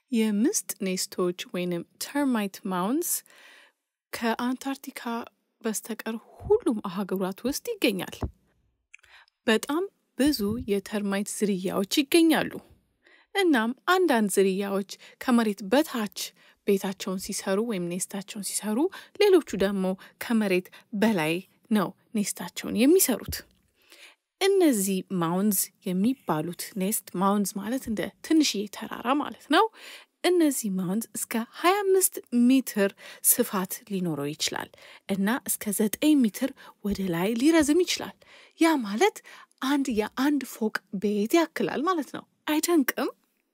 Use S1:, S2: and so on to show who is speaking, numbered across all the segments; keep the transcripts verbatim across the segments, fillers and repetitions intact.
S1: የምስጥ ኔስቶች ወይንም termite mounds ከአንታርክቲካ በስተቀር ሁሉም አህጉራት ውስጥ ይገኛል። በጣም ብዙ የተርማይት ዝርያዎች ይገኛሉ። እናም አንዳንድ ዝርያዎች ከመሬት በታች ቤታቸውን ሲሰሩ ወይም ኔስታቸውን ሲሰሩ፣ ሌሎቹ ደግሞ ከመሬት በላይ ነው ኔስታቸውን የሚሰሩት። እነዚህ mounds የሚባሉት ኔስት mounds ማለት እንደ ትንሽዬ ተራራ ማለት ነው። እነዚህ mounds እስከ ሃያ አምስት ሜትር ስፋት ሊኖረው ይችላል እና እስከ ዘጠኝ ሜትር ወደ ላይ ሊረዝም ይችላል። ያ ማለት አንድ የአንድ ፎቅ ቤት ያክላል ማለት ነው። አይደንቅም?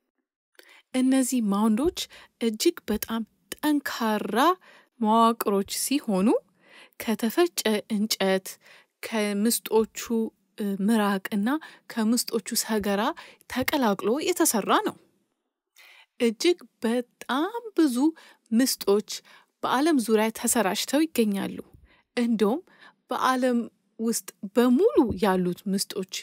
S1: እነዚህ ማውንዶች እጅግ በጣም ጠንካራ መዋቅሮች ሲሆኑ ከተፈጨ እንጨት ከምስጦቹ ምራቅና ከምስጦቹ ሰገራ ተቀላቅሎ የተሰራ ነው። እጅግ በጣም ብዙ ምስጦች በዓለም ዙሪያ ተሰራጭተው ይገኛሉ። እንደውም በዓለም ውስጥ በሙሉ ያሉት ምስጦች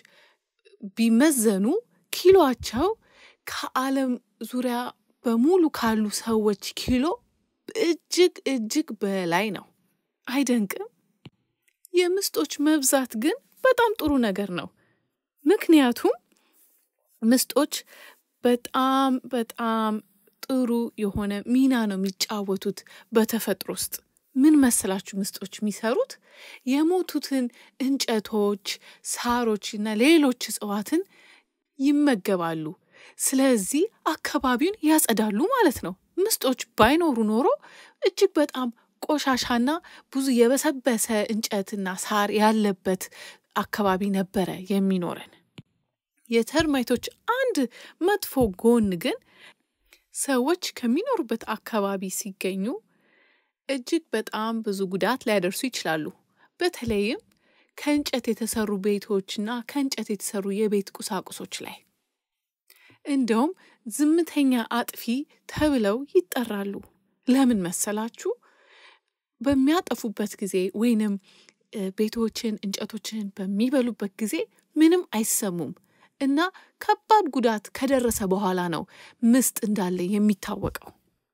S1: ቢመዘኑ ኪሎአቸው ከዓለም ዙሪያ በሙሉ ካሉ ሰዎች ኪሎ እጅግ እጅግ በላይ ነው። አይደንቅም? የምስጦች መብዛት ግን በጣም ጥሩ ነገር ነው። ምክንያቱም ምስጦች በጣም በጣም ጥሩ የሆነ ሚና ነው የሚጫወቱት በተፈጥሮ ውስጥ። ምን መሰላችሁ ምስጦች የሚሰሩት? የሞቱትን እንጨቶች፣ ሳሮችና ሌሎች እጽዋትን ይመገባሉ። ስለዚህ አካባቢውን ያጸዳሉ ማለት ነው። ምስጦች ባይኖሩ ኖሮ እጅግ በጣም ቆሻሻና ብዙ የበሰበሰ እንጨትና ሳር ያለበት አካባቢ ነበረ የሚኖረን። የተርማይቶች አንድ መጥፎ ጎን ግን ሰዎች ከሚኖሩበት አካባቢ ሲገኙ እጅግ በጣም ብዙ ጉዳት ሊያደርሱ ይችላሉ። በተለይም ከእንጨት የተሰሩ ቤቶችና ከእንጨት የተሰሩ የቤት ቁሳቁሶች ላይ። እንደውም ዝምተኛ አጥፊ ተብለው ይጠራሉ። ለምን መሰላችሁ? በሚያጠፉበት ጊዜ ወይንም ቤቶችን እንጨቶችን በሚበሉበት ጊዜ ምንም አይሰሙም እና ከባድ ጉዳት ከደረሰ በኋላ ነው ምስጥ እንዳለ የሚታወቀው።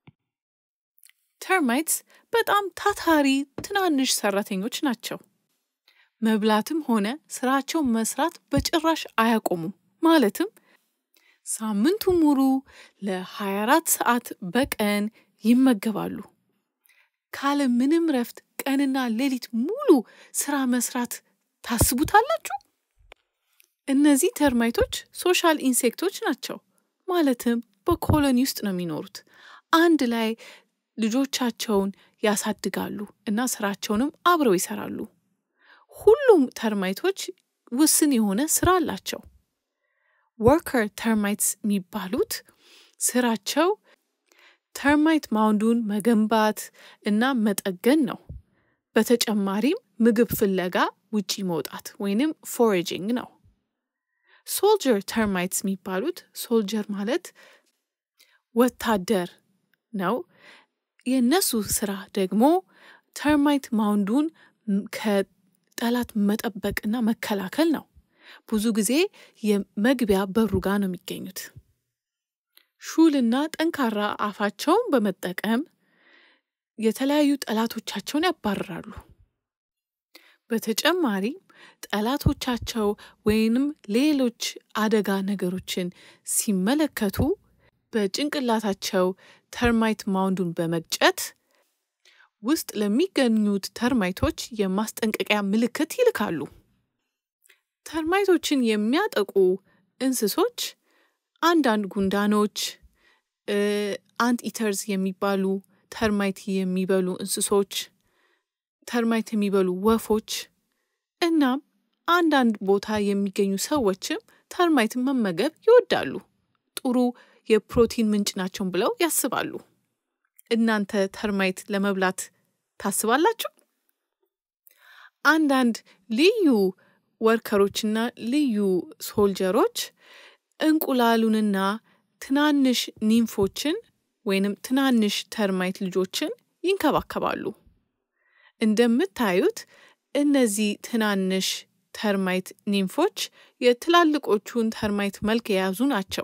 S1: ተርማይትስ በጣም ታታሪ ትናንሽ ሰራተኞች ናቸው። መብላትም ሆነ ስራቸው መስራት በጭራሽ አያቆሙም። ማለትም ሳምንቱ ሙሉ ለ ሃያ አራት ሰዓት በቀን ይመገባሉ። ካለ ምንም ረፍት ቀንና ሌሊት ሙሉ ስራ መስራት ታስቡታላችሁ? እነዚህ ተርማይቶች ሶሻል ኢንሴክቶች ናቸው። ማለትም በኮሎኒ ውስጥ ነው የሚኖሩት። አንድ ላይ ልጆቻቸውን ያሳድጋሉ እና ስራቸውንም አብረው ይሰራሉ። ሁሉም ተርማይቶች ውስን የሆነ ስራ አላቸው። ወርከር ተርማይትስ የሚባሉት ስራቸው ተርማይት ማውንዱን መገንባት እና መጠገን ነው። በተጨማሪም ምግብ ፍለጋ ውጪ መውጣት ወይንም ፎሬጂንግ ነው። ሶልጀር ተርማይትስ የሚባሉት ሶልጀር ማለት ወታደር ነው። የነሱ ስራ ደግሞ ተርማይት ማውንዱን ከጠላት መጠበቅና መከላከል ነው። ብዙ ጊዜ የመግቢያ በሩ ጋር ነው የሚገኙት። ሹልና ጠንካራ አፋቸውን በመጠቀም የተለያዩ ጠላቶቻቸውን ያባርራሉ። በተጨማሪ ጠላቶቻቸው ወይንም ሌሎች አደጋ ነገሮችን ሲመለከቱ በጭንቅላታቸው ተርማይት ማውንዱን በመግጨት ውስጥ ለሚገኙት ተርማይቶች የማስጠንቀቂያ ምልክት ይልካሉ። ተርማይቶችን የሚያጠቁ እንስሶች አንዳንድ ጉንዳኖች፣ አንት ኢተርስ የሚባሉ ተርማይት የሚበሉ እንስሶች፣ ተርማይት የሚበሉ ወፎች እና አንዳንድ ቦታ የሚገኙ ሰዎችም ተርማይትን መመገብ ይወዳሉ። ጥሩ የፕሮቲን ምንጭ ናቸው ብለው ያስባሉ። እናንተ ተርማይት ለመብላት ታስባላችሁ? አንዳንድ ልዩ ወርከሮችና ልዩ ሶልጀሮች እንቁላሉንና ትናንሽ ኒምፎችን ወይንም ትናንሽ ተርማይት ልጆችን ይንከባከባሉ። እንደምታዩት እነዚህ ትናንሽ ተርማይት ኒምፎች የትላልቆቹን ተርማይት መልክ የያዙ ናቸው።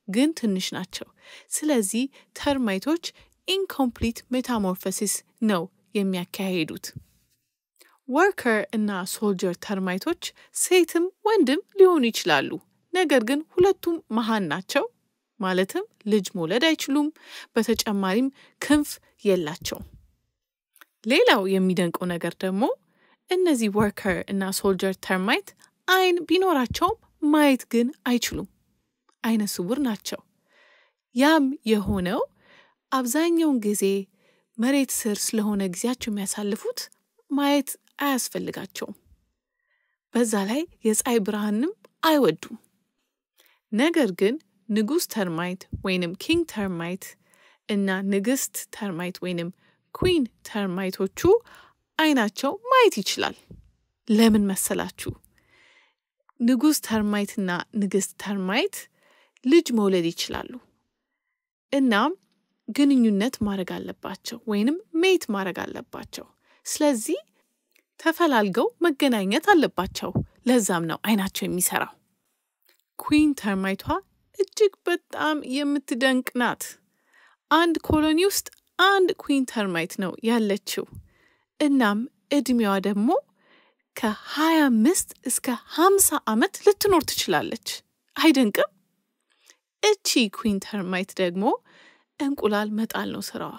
S1: ግን ትንሽ ናቸው። ስለዚህ ተርማይቶች incomplete metamorphosis ነው የሚያካሂዱት። worker እና soldier ተርማይቶች ሴትም ወንድም ሊሆኑ ይችላሉ። ነገር ግን ሁለቱም መሃን ናቸው። ማለትም ልጅ መውለድ አይችሉም። በተጨማሪም ክንፍ የላቸውም። ሌላው የሚደንቀው ነገር ደግሞ እነዚህ worker እና soldier ተርማይት አይን ቢኖራቸውም ማየት ግን አይችሉም። አይነ ስውር ናቸው። ያም የሆነው አብዛኛውን ጊዜ መሬት ስር ስለሆነ ጊዜያቸው የሚያሳልፉት ማየት አያስፈልጋቸውም። በዛ ላይ የፀሐይ ብርሃንም አይወዱም። ነገር ግን ንጉስ ተርማይት ወይንም ኪንግ ተርማይት እና ንግስት ተርማይት ወይንም ኩዊን ተርማይቶቹ አይናቸው ማየት ይችላል። ለምን መሰላችሁ? ንጉስ ተርማይትና ንግስት ተርማይት ልጅ መውለድ ይችላሉ። እናም ግንኙነት ማድረግ አለባቸው ወይንም ሜት ማድረግ አለባቸው። ስለዚህ ተፈላልገው መገናኘት አለባቸው። ለዛም ነው አይናቸው የሚሰራው። ኩዊን ተርማይቷ እጅግ በጣም የምትደንቅ ናት። አንድ ኮሎኒ ውስጥ አንድ ኩዊን ተርማይት ነው ያለችው። እናም እድሜዋ ደግሞ ከሃያ አምስት እስከ ሃምሳ ዓመት ልትኖር ትችላለች። አይደንቅም? እቺ ኩዊን ተርማይት ደግሞ እንቁላል መጣል ነው ስራዋ።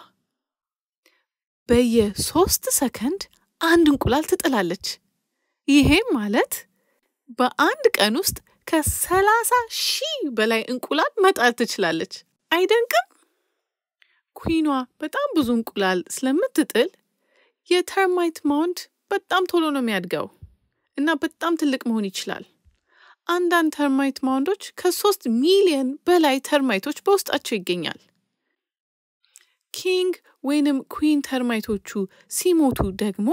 S1: በየሶስት ሰከንድ አንድ እንቁላል ትጥላለች። ይሄ ማለት በአንድ ቀን ውስጥ ከሰላሳ ሺህ በላይ እንቁላል መጣል ትችላለች። አይደንቅም? ኩዊኗ በጣም ብዙ እንቁላል ስለምትጥል የተርማይት ማውንድ በጣም ቶሎ ነው የሚያድገው እና በጣም ትልቅ መሆን ይችላል። አንዳንድ ተርማይት ማውንዶች ከሶስት ሚሊዮን በላይ ተርማይቶች በውስጣቸው ይገኛል። ኪንግ ወይንም ኩዊን ተርማይቶቹ ሲሞቱ ደግሞ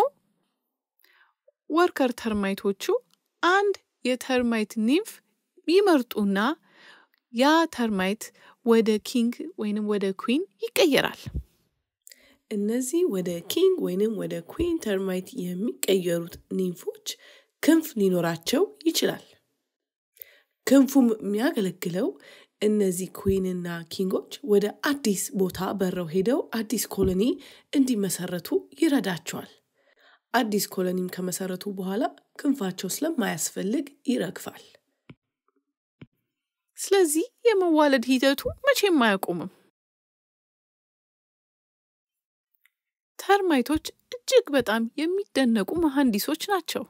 S1: ወርከር ተርማይቶቹ አንድ የተርማይት ኒምፍ ይመርጡና ያ ተርማይት ወደ ኪንግ ወይንም ወደ ኩዊን ይቀየራል።
S2: እነዚህ ወደ ኪንግ ወይንም ወደ ኩዊን ተርማይት የሚቀየሩት ኒምፎች ክንፍ ሊኖራቸው ይችላል። ክንፉም የሚያገለግለው እነዚህ ኩዊንና ኪንጎች ወደ አዲስ ቦታ በረው ሄደው አዲስ ኮሎኒ እንዲመሰረቱ ይረዳቸዋል። አዲስ ኮሎኒም ከመሰረቱ በኋላ ክንፋቸው ስለማያስፈልግ ይረግፋል።
S1: ስለዚህ የመዋለድ ሂደቱ መቼም አያቆምም። ተርማይቶች እጅግ በጣም የሚደነቁ መሐንዲሶች ናቸው።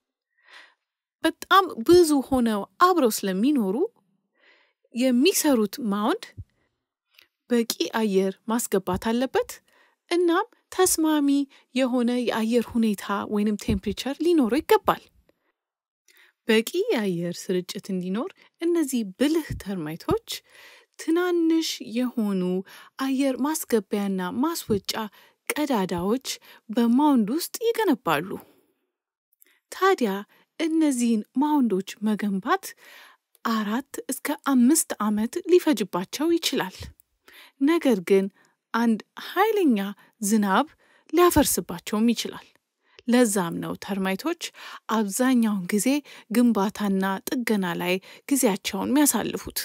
S1: በጣም ብዙ ሆነው አብረው ስለሚኖሩ የሚሰሩት ማውንድ በቂ አየር ማስገባት አለበት። እናም ተስማሚ የሆነ የአየር ሁኔታ ወይንም ቴምፕሬቸር ሊኖረው ይገባል። በቂ የአየር ስርጭት እንዲኖር እነዚህ ብልህ ተርማይቶች ትናንሽ የሆኑ አየር ማስገቢያና ማስወጫ ቀዳዳዎች በማውንድ ውስጥ ይገነባሉ። ታዲያ እነዚህን ማውንዶች መገንባት አራት እስከ አምስት ዓመት ሊፈጅባቸው ይችላል። ነገር ግን አንድ ኃይለኛ ዝናብ ሊያፈርስባቸውም ይችላል። ለዛም ነው ተርማይቶች አብዛኛውን ጊዜ ግንባታና ጥገና ላይ ጊዜያቸውን የሚያሳልፉት።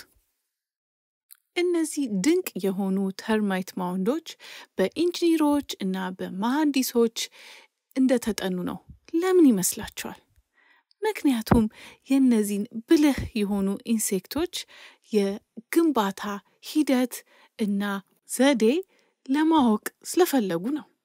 S1: እነዚህ ድንቅ የሆኑ ተርማይት ማውንዶች በኢንጂነሮች እና በመሐንዲሶች እንደተጠኑ ነው። ለምን ይመስላችኋል? ምክንያቱም የነዚህን ብልህ የሆኑ ኢንሴክቶች የግንባታ ሂደት እና ዘዴ ለማወቅ ስለፈለጉ ነው።